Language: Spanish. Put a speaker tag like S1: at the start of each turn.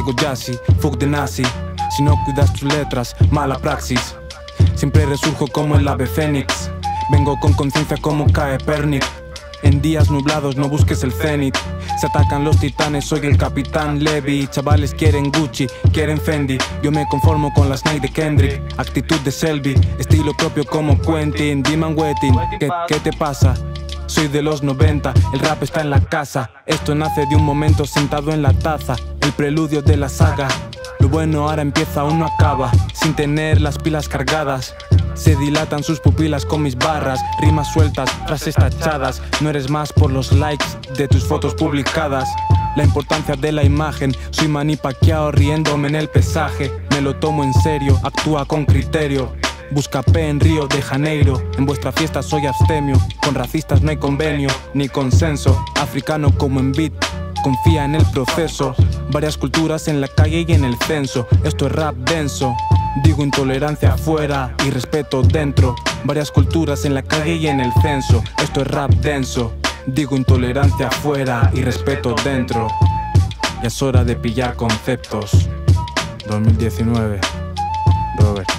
S1: algo jazzy, fuck de nazi. Si no cuidas tus letras, mala praxis. Siempre resurjo como el ave fénix. Vengo con conciencia como cae Pernick. En días nublados no busques el cenit. Se atacan los titanes, soy el capitán Levi. Chavales quieren Gucci, quieren Fendi. Yo me conformo con las Nike de Kendrick. Actitud de Selby, estilo propio como Quentin. Diman Wetting, ¿qué te pasa? Soy de los 90, el rap está en la casa. Esto nace de un momento sentado en la taza. El preludio de la saga. Lo bueno ahora empieza, aún no acaba. Sin tener las pilas cargadas. Se dilatan sus pupilas con mis barras. Rimas sueltas, frases tachadas. No eres más por los likes de tus fotos publicadas. La importancia de la imagen. Soy Manny Pacquiao riéndome en el pesaje. Me lo tomo en serio, actúa con criterio. Busca P en Río de Janeiro. En vuestra fiesta soy abstemio. Con racistas no hay convenio, ni consenso. Africano como en beat, confía en el proceso. Varias culturas en la calle y en el censo. Esto es rap denso. Digo intolerancia afuera y respeto dentro. Varias culturas en la calle y en el censo. Esto es rap denso. Digo intolerancia afuera y respeto dentro. Ya es hora de pillar conceptos. 2019, Robert.